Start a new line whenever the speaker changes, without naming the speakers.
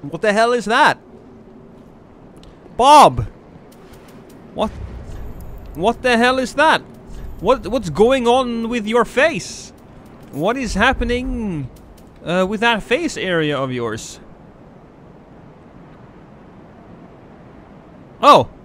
What the hell is that? Bob! What the hell is that? What's going on with your face? What is happening with that face area of yours? Oh!